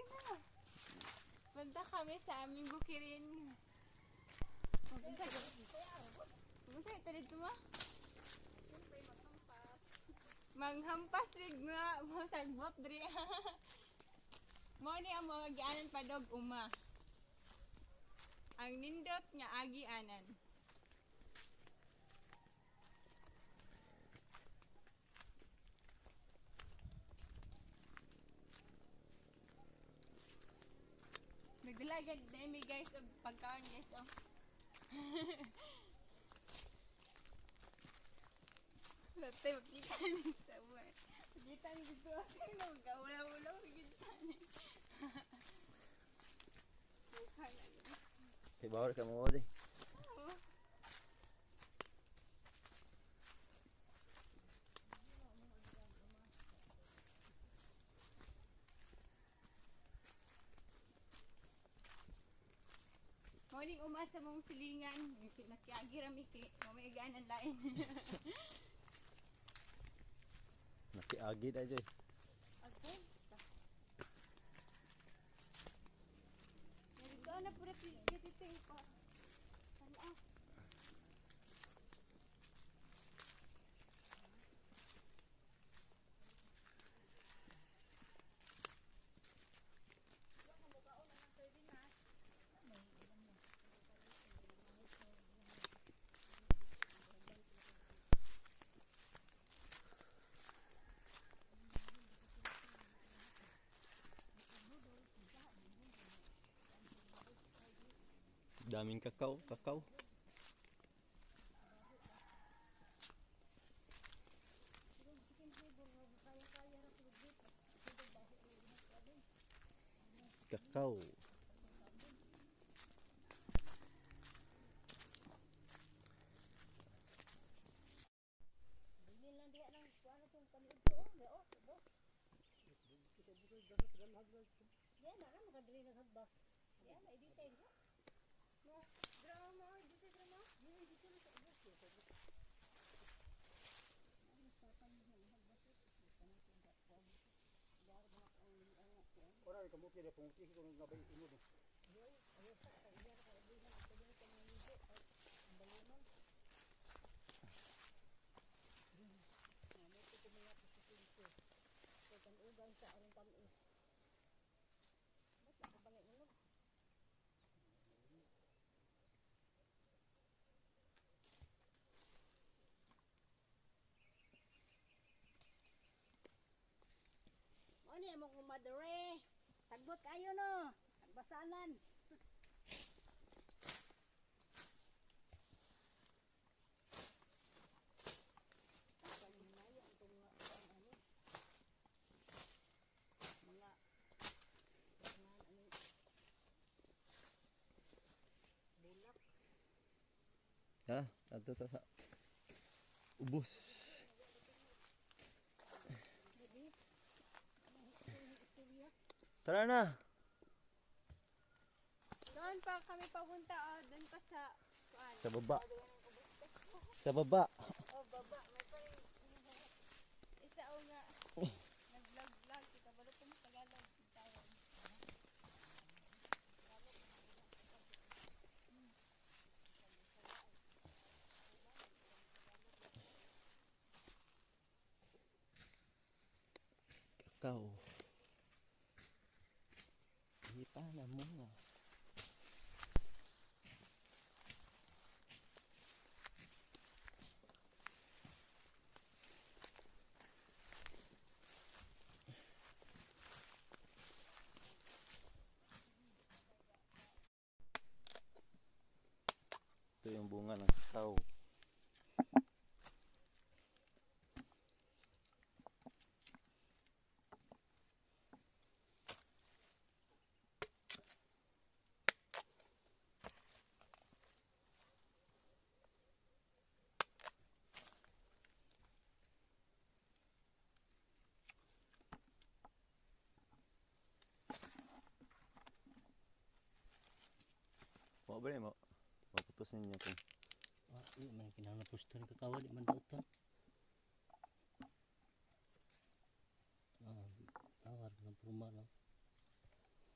na. Punta kami sa aming bukirin. Kumusta ito dito mo? Manghampas wig nga. Masagbot diri. Mo ni ang mga gianan pa dog uma. Ang nindot nga agi anan. Nagdalagad na imi guys og pagkaon guys oh. Dati makitan sa buhay. Makitan dito ako gawala-wala makitan. Bukan na. Kay bawal ka mo di. Morning umasa mong silingan, nakiagi rami kay mamay gaanan lain. Nakiagi da joy. Okay. Narito na pura dito pa. Ala. Daming kakao. Kakao. Ano yung mga madre? Tagbot kayo no? Tagbasanan. Ha, ato ta sa ubos. Tara na. Doon pa kami papunta oh, doon pa sa Sa baba. Sa baba. Oh, baba. May pa rin isa o nga. Nag-vlog kita balo ko sa Tagalog tayo. Kakao. Ipa na mo. Ito yung bunga ng kakao. Mau ba mo? Maputusin niyo kung Iya man kinanapusto ni kakao di man dautan. Awar ng puma lang.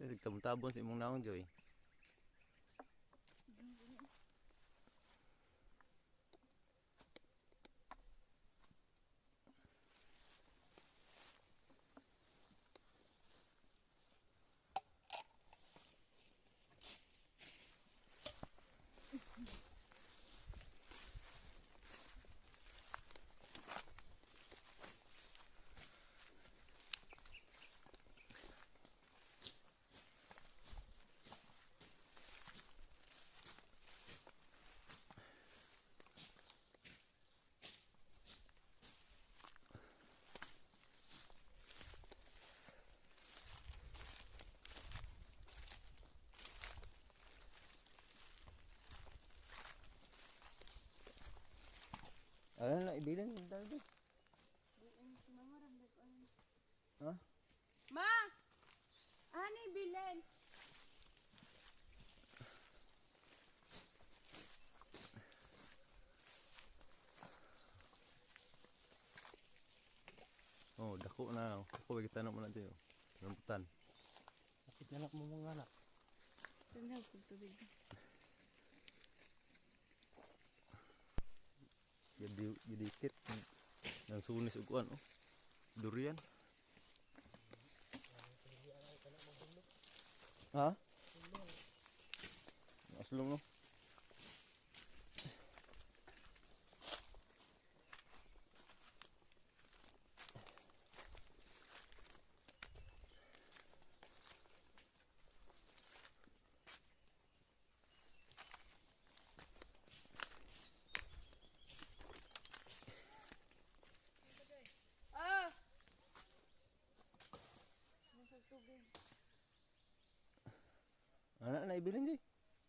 Tabon-tabon sa imong naong Joy. Ano na ibilin dali. Ha? Ma! Ani bilen? Oh, dako na. Ako kita na mo na Joy. Rambutan. Kapit na mo mga anak. Tanda ko tubig. Jadi kit nang sunis ug kuan oh. Durian. Ha? Aslong no. Ah! Ana na ibilin Joy.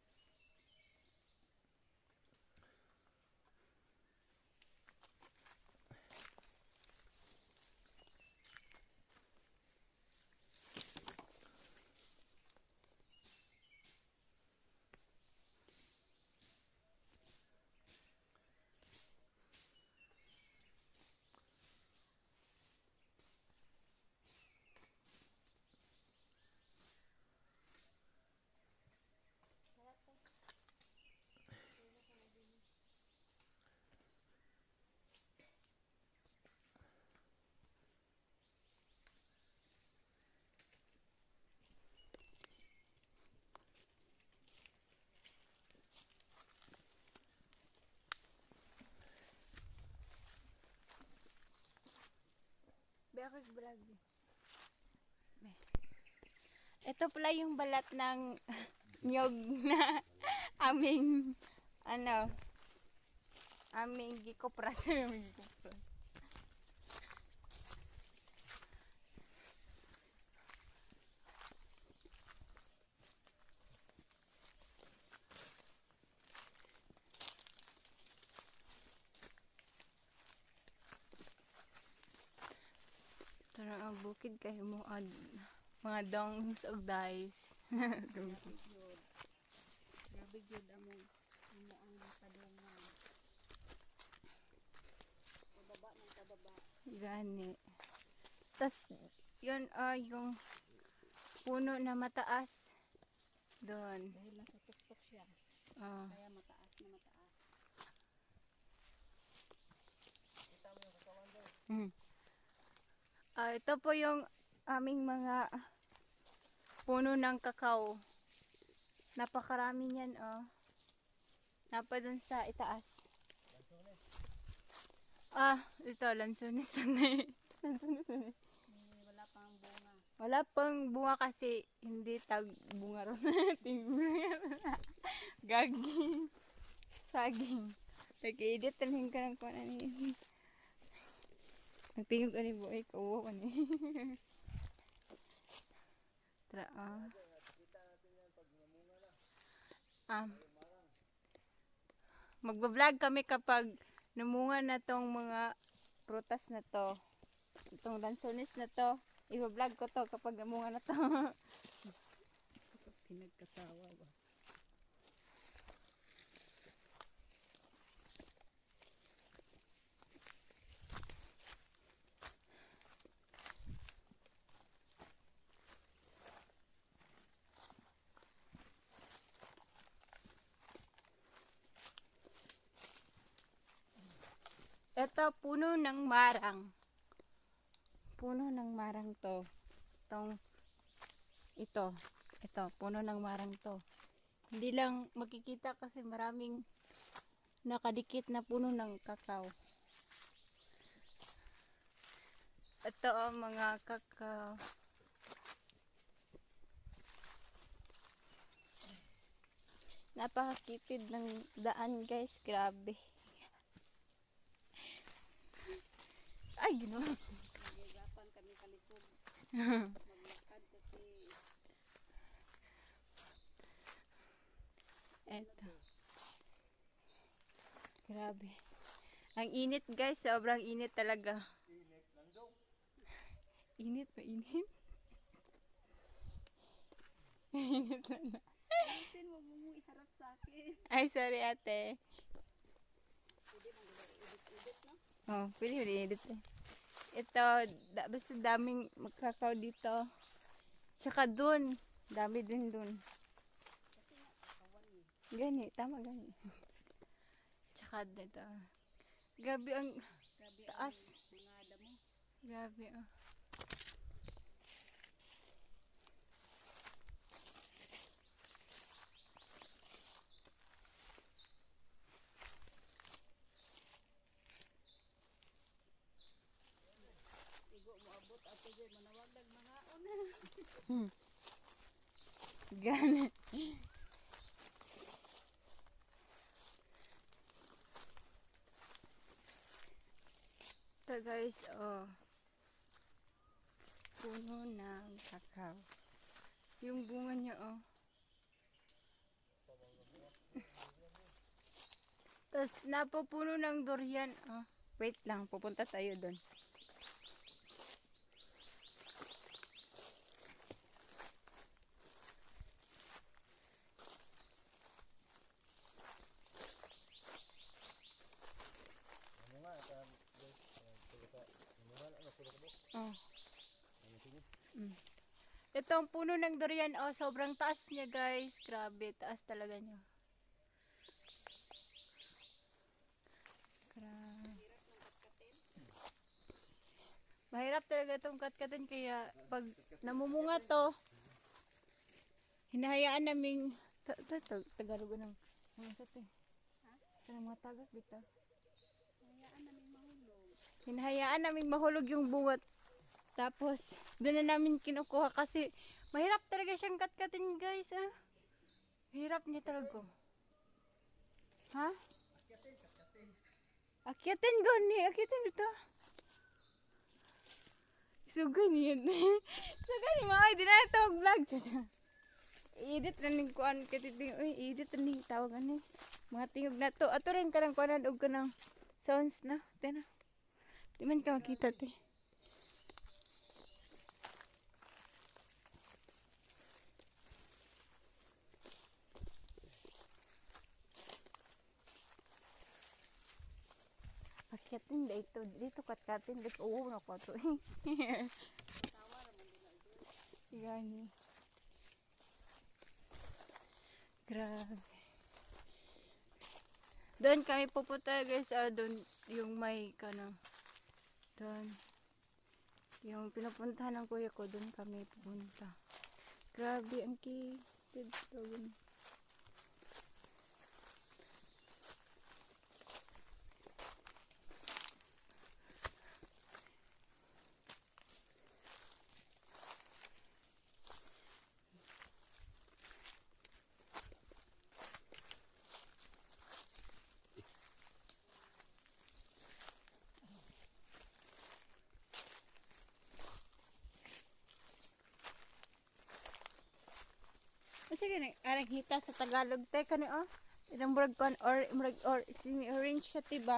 Bakit vlog? Ito pala yung balat ng nyog na aming aming gikopras. Aming gikopras. Tarang ang bukid kayo mo mga dongs og dice. Grabe gyud among ang padungan. Pababa ng pababa. Gani. Tas yun yung puno na mataas doon. Dahil nasa tuktok siya. Ah. Kaya mataas na mataas. Ito po yung aming mga puno ng kakao. Napakarami niyan, oh. Napa dun sa itaas. Ito, lansunis. Wala pang bunga. Wala pang bunga kasi hindi tag bunga ron. Gaging. Saging. Nag-edit rin ka ng kuwan ani. Nagtingog ani buhay ko ani. Tra magba-vlog kami kapag namunga na tong mga prutas na to. Itong lansones na to. I-vlog ko to kapag namunga na to. Pinagkasawa ba? Ito, puno ng marang. Puno ng marang to. Ito, puno ng marang to. Hindi lang makikita kasi maraming nakadikit na puno ng kakao. Ito ang mga kakao. Napakakitid ng daan guys, grabe. Ay, ginawa. Nahihirapan kami kalisod. Maglakad kasi Eto. Grabe. Ang init guys, sobrang init talaga. Init pa init. Init na. Alisin, wag mo iharap sa akin. Ay, sorry ate. Pwede mong edit-edit, no? Oh, pwede mo edit eh. Ito, basta daming magkakaw dito. Tsaka dun, dami din dun. Kasi nga, kawan eh. Gani, tama gani. Tsaka dito. Grabe ang Grabe taas. ang mga damo. Grabe oh. Igo mo abot ato dyan, manawag nagmangaon. Gani. Ito guys, oh. Puno ng kakao. Yung bunga niya, oh. Tapos, napupuno ng durian, oh. Wait lang, pupunta tayo doon. Oh. Itong puno ng durian, oh, sobrang taas niya guys. Grabe, taas talaga niya. Grabe. Mahirap talaga itong katkatin, kaya pag namumunga to, hinahayaan naming Tagalog ng mga sato eh. Mga tagak dito. Hayaan namin mahulog. Hinahayaan naming mahulog yung bunga. Tapos, doon na namin kinukuha kasi mahirap talaga siyang katkatin guys. Ah. Hirap niya talaga. Ha? Akyatin gani. Akyatin ito. Sugan yun. Sugan yun. Ay, di na ito vlog. I-edit na ning kuan. I-edit na ning tawagan eh. Mga tingog na to. Ato rin ka ng kuanan o ka ng sounds na. Tena. Di man ka makita te. Akyatin dito. Dito katkatin. Dito. Oo, nakuha to. Tawa naman nila ito. Gani. Grabe. Doon kami pupunta guys. Doon yung may kanang. Doon. Yung pinupuntahan ng kuya ko. Doon kami pupunta. Grabe. Ang kitid. Doon. Sige na, arang hita sa Tagalog te kani oh. Irang murag kon or simi orange siya tiba.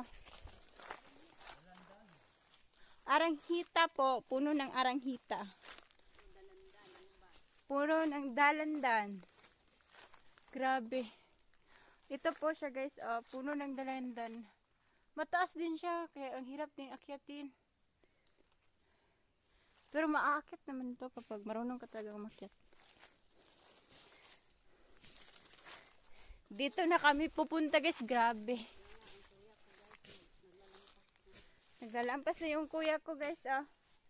Arang hita po, puno ng arang hita. Puno ng dalandan. Grabe. Ito po siya guys, puno ng dalandan. Mataas din siya, kaya ang hirap din akyatin. Pero maaakit naman to kapag marunong ka talaga umakyat. Dito na kami pupunta guys, grabe. Nagalampas na yung kuya ko guys ah.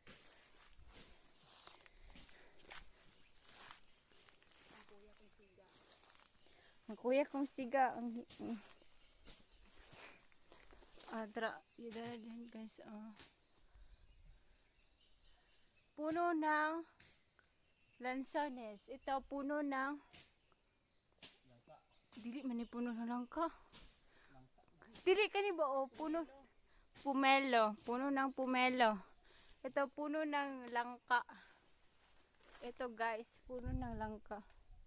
Ang kuya kong siga ang adra yun din guys ah. Puno ng lansones. Ito puno ng dili man ni puno ng langka. Dili kani ba o puno pumelo, puno ng pumelo. Ito puno ng langka. Ito guys, puno ng langka.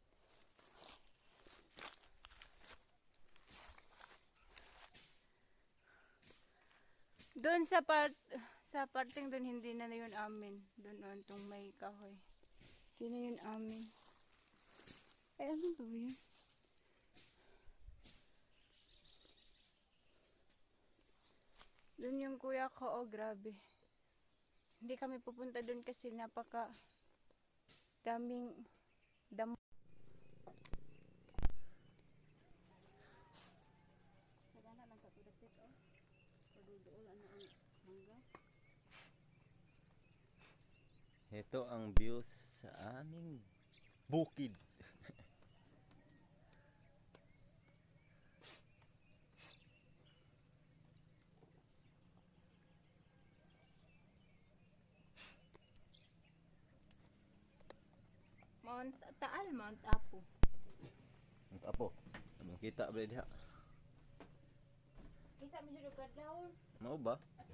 Doon sa parting doon hindi na yun amin. Doon tong may kahoy. Hindi na yun amin. Ay ano ba yun? Doon yung kuya ko, oh grabe. Hindi kami pupunta doon kasi napaka daming damo. Ito ang views sa aming bukid. Mount Apo. Ang tapo. Kita ba diha? Kita mo dito kadlaw. Mao ba?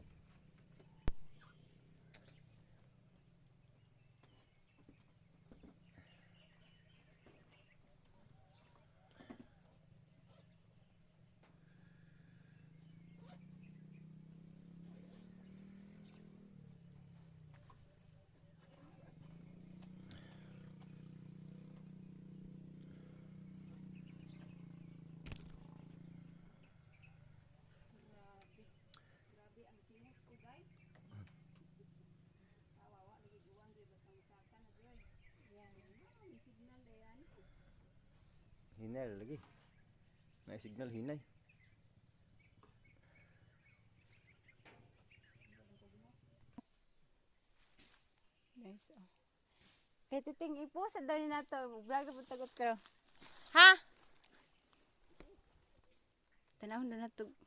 Hinay lagi. May signal hinay. Guys, oh. Kaya titing ipo sa daw ni nato. Vlog na po tagot ka. Ha? Tanawon na nato.